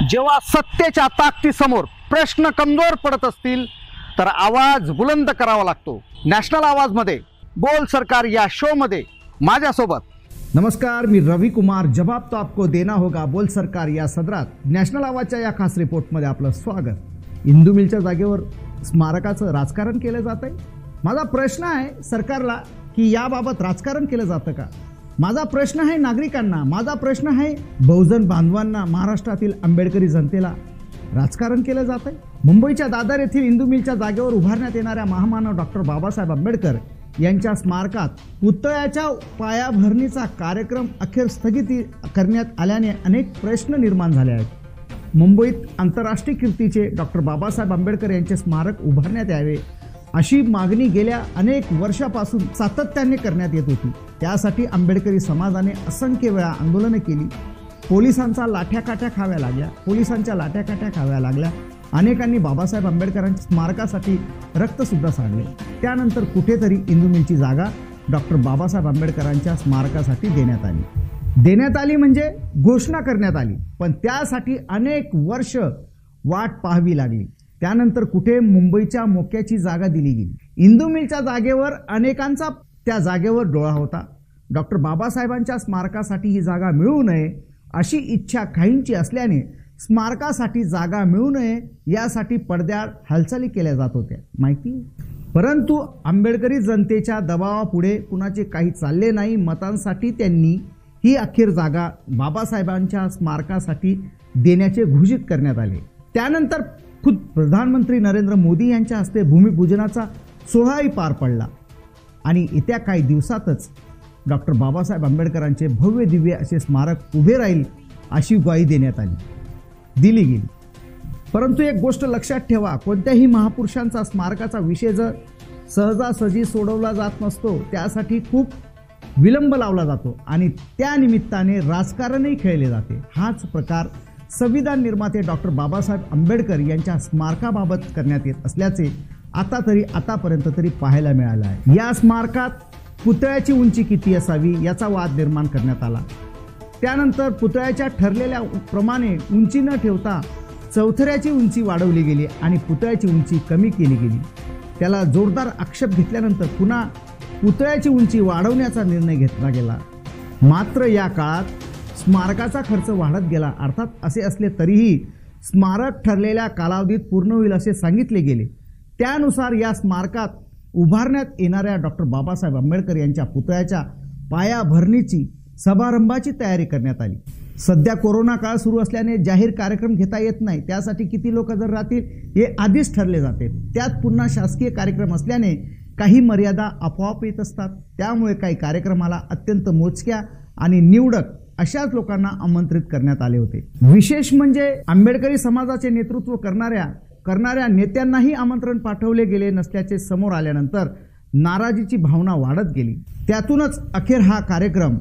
जेव्हा सत्तेच्या ताकदीसमोर प्रश्न कमजोर पडत असतील तर आवाज बुलंद करावा लागतो। नॅशनल आवाजमध्ये बोल सरकार या शो मध्ये माझ्यासोबत नमस्कार, मी रवी कुमार। जवाब तो आपको देना होगा बोल सरकार या सदरात नॅशनल आवाजच्या या खास रिपोर्टमध्ये आपलं स्वागत। इंदू मिलच्या जागेवर स्मारकाचं राजकारण केलं जातंय। माझा प्रश्न आहे सरकारला की याबाबत राजकारण केलं जातं का? माझा प्रश्न आहे नागरिकांना, माझा प्रश्न आहे बहुजन बांधवांना, महाराष्ट्रातील आंबेडकरी जनतेला राजकारण केलं जातंय। मुंबईच्या दादर येथील इंदू मिलच्या जागेवर उभारण्यात येणाऱ्या महामानव डॉक्टर बाबासाहेब आंबेडकर यांच्या स्मारकात पुतळ्याच्या पायाभरणीचा कार्यक्रम अखेर स्थगित करण्यात आल्याने अनेक प्रश्न निर्माण झाले आहेत। मुंबईत आंतरराष्ट्रीय कीर्तीचे डॉक्टर बाबासाहेब आंबेडकर यांचे स्मारक उभारण्यात यावे अशी मागणी गेल्या अनेक वर्षापासून सातत्याने करण्यात येत होती। त्यासाठी आंबेडकरी समाजाने असंख्य वेळा आंदोलने केली, पोलिसांच्या लाठ्याकाठ्या खाव्या लागल्या। अनेकांनी बाबासाहेब आंबेडकरांच्या स्मारकासाठी रक्तसुद्धा सांडले। त्यानंतर कुठेतरी इंदू मिलची जागा डॉक्टर बाबासाहेब आंबेडकरांच्या स्मारकासाठी देण्यात आली म्हणजे घोषणा करण्यात आली, पण त्यासाठी अनेक वर्ष वाट पाहावी लागली। त्यानंतर कुठे मुंबईच्या मोक्याची जागा दिली गेली। इंदू मिलच्या जागेवर अनेकांचा त्या जागेवर डोळा होता। डॉक्टर बाबासाहेबांच्या स्मारकासाठी ही जागा मिळू नये अशी इच्छा काहींची असल्याने स्मारकासाठी जागा मिळू नये यासाठी पडद्याआड हालचाली केल्या जात होत्या, माहिती। परंतु आंबेडकरी जनतेच्या दबावापुढे कुणाचे काही चालले नाही। मतांसाठी त्यांनी ही अखेर जागा बाबासाहेबांच्या स्मारकासाठी देण्याचे घोषित करण्यात आले। त्यानंतर खुद प्रधानमंत्री नरेंद्र मोदी यांच्या हस्ते भूमिपूजनाचा सोहळाही पार पडला आणि येत्या काही दिवसातच डॉक्टर बाबासाहेब आंबेडकरांचे भव्य दिव्य असे स्मारक उभे राहील अशी ग्वाही दिली गेली। परंतु एक गोष्ट लक्षात ठेवा, कोणत्याही महापुरुषांचा स्मारकाचा विषय जर सहजासहजी सोडवला जात नसतो, त्यासाठी खूप विलंब लावला जातो आणि त्या निमित्ताने राजकारणही खेळले जाते। हाच प्रकार संविधान निर्माते डॉक्टर बाबासाहेब आंबेडकर यांच्या स्मारकाबाबत करण्यात येत असल्याचे आतापर्यंत तरी पाहायला मिळालं आहे। या स्मारकात पुतळ्याची उंची किती असावी याचा वाद निर्माण करण्यात आला। त्यानंतर पुतळ्याच्या ठरलेल्या प्रमाणे उंची न ठेवता चौथऱ्याची उंची वाढवली गेली आणि पुतळ्याची उंची कमी केली गेली। त्याला जोरदार आक्षेप घेतल्यानंतर पुन्हा पुतळ्याची उंची वाढवण्याचा निर्णय घेतला गेला। मात्र या काळात स्मारकाचा खर्च वाढत गेला। अर्थात असे असले तरीही स्मारक ठरलेल्या कालावधीत पूर्ण होईल असे सांगितले गेले। त्यानुसार या स्मारकात उभारण्यात येणाऱ्या डॉक्टर बाबासाहेब आंबेडकर यांच्या पुतळ्याच्या पायाभरणीची समारंभाची तयारी करण्यात आली। सध्या कोरोना काळ सुरू असल्याने जाहीर कार्यक्रम घेता येत नाही, त्यासाठी किती लोक जर राहतील हे आधीच ठरले जाते। त्यात पुन्हा शासकीय कार्यक्रम असल्याने काही मर्यादा आपोआप येत असतात। त्यामुळे काही कार्यक्रमाला अत्यंत मोजक्या आणि निवडक अशाच लोकांना आमंत्रित करण्यात आले होते। विशेष म्हणजे आंबेडकरी समाजाचे नेतृत्व करणाऱ्या नेत्यांनाही आमंत्रण पाठवले गेले नसल्याचे समोर आल्यानंतर नाराजीची भावना वाढत गेली। त्यातूनच अखेर हा कार्यक्रम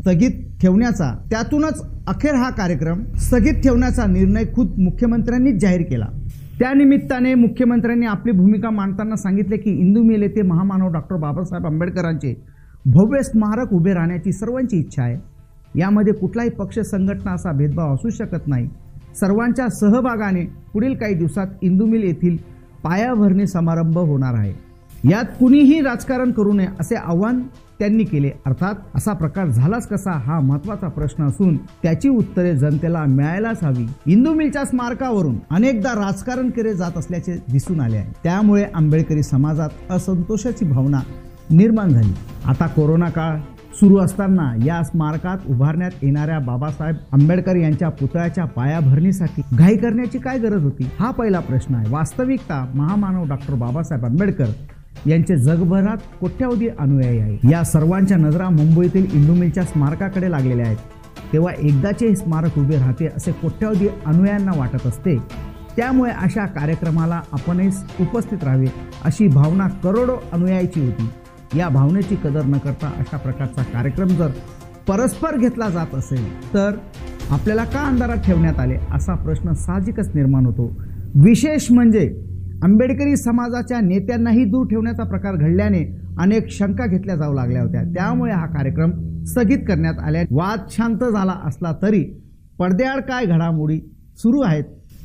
स्थगित ठेवण्याचा निर्णय खुद मुख्यमंत्र्यांनीच जाहीर केला। त्यानिमित्ताने मुख्यमंत्र्यांनी आपली भूमिका मांडताना सांगितले की इंदू मिल येथे महामानव डॉक्टर बाबासाहेब आंबेडकरांचे भव्य स्मारक उभे राहण्याची सर्वांची इच्छा आहे। यामध्ये कुठलाही पक्ष संघटना असा भेदभाव असू शकत नाही। सर्वांच्या सहभागाने पुढील काही दिवसात इंदू मिल येथील पायाभरणी समारंभ होणार आहे। यात कुणीही राजकारण करू नये असे आवाहन त्यांनी केले। अर्थात असा प्रकार झालाच कसा हा महत्त्वाचा प्रश्न असून त्याची उत्तरे जनतेला मिळायलाच हवी। इंदू मिलच्या स्मारकावरून अनेकदा राजकारण केले जात असल्याचे दिसून आले आहे। त्यामुळे आंबेडकरी समाजात असंतोषाची भावना निर्माण झाली। आता कोरोना काळ सुरू असताना या स्मारकात उभारण्यात येणाऱ्या बाबासाहेब आंबेडकर यांच्या पुतळ्याच्या पायाभरणीसाठी घाई करण्याची काय गरज होती, हा पहिला प्रश्न आहे। वास्तविकता महामानव डॉक्टर बाबासाहेब आंबेडकर यांचे जगभरात कोट्यावधी अनुयायी आहेत। या सर्वांच्या नजरा मुंबईतील इंदू मिलच्या स्मारकाकडे लागलेल्या आहेत। तेव्हा एकदाचे हे स्मारक उभे राहते असे कोट्यावधी अनुयायांना वाटत असते। त्यामुळे अशा कार्यक्रमाला आपणही उपस्थित राहावे अशी भावना करोडो अनुयायीची होती। या भावनेची कदर न करता अशा प्रकारचा कार्यक्रम जर परस्पर घेतला जात असेल तर आपल्याला का अंधारात ठेवण्यात आले असा प्रश्न साहजिकच निर्माण होतो। विशेष म्हणजे आंबेडकरी समाजाच्या नेत्यांनाही दूर ठेवण्याचा प्रकार घडल्याने अनेक शंका घेतल्या जाऊ लागल्या होत्या। त्यामुळे हा कार्यक्रम स्थगित करण्यात आला। वाद शांत झाला असला तरी पडद्याआड काय घडामोडी सुरू आहेत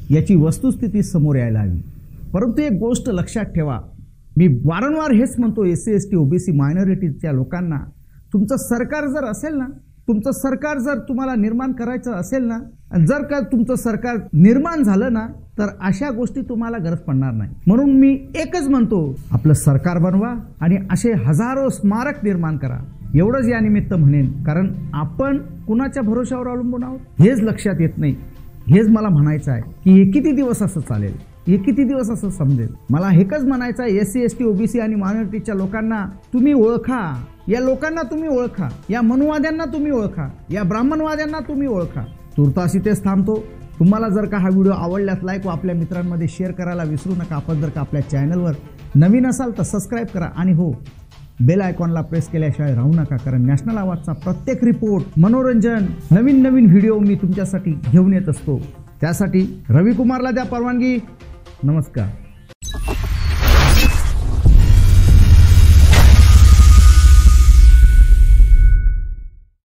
याची वस्तुस्थिती समोर यायला हवी. परंतु एक गोष्ट लक्षात ठेवा, मी वारंवार हेच म्हणतो, SC ST OBC मायनॉरिटीच्या लोकांना, तुमचं सरकार जर असेल ना, तुमचं सरकार जर तुम्हाला निर्माण करायचं असेल ना, जर का तुमचं सरकार निर्माण झालं ना, तर अशा गोष्टी तुम्हाला गरज पडणार नाही. म्हणून मी एकच म्हणतो, आपलं सरकार बनवा आणि असे हजारो स्मारक निर्माण करा. एवढंच या निमित्त म्हणेन, कारण आपण कुणाच्या भरोशावर अवलंबून आहोत हेच लक्षात येत नाही. हेच मला म्हणायचं आहे की हे किती दिवस असं चालेल, हे किती दिवस असं समजेल. मला हेच म्हणायचं आहे, SC ST OBC आणि मायनॉरिटीच्या लोकांना तुम्ही ओळखा, या लोकांना तुम्ही ओळखा, या मनुवाद्यांना तुम्ही ओळखा, या ब्राह्मणवाद्यांना तुम्ही ओळखा. तुर्तास इथेच थांबतो. तुम्हाला जर का हा व्हिडिओ आवडल्यास लाईक व आपल्या मित्रांमध्ये शेअर करायला विसरू नका. आपण जर का आपल्या चॅनलवर नवीन असाल तर सबस्क्राईब करा आणि हो, बेल आयकॉनला प्रेस केल्याशिवाय राहू नका, कारण नॅशनल आवाजचा प्रत्येक रिपोर्ट, मनोरंजन, नवीन व्हिडिओ मी तुमच्यासाठी घेऊन येत असतो. त्यासाठी रविकुमारला द्या परवानगी. नमस्कार.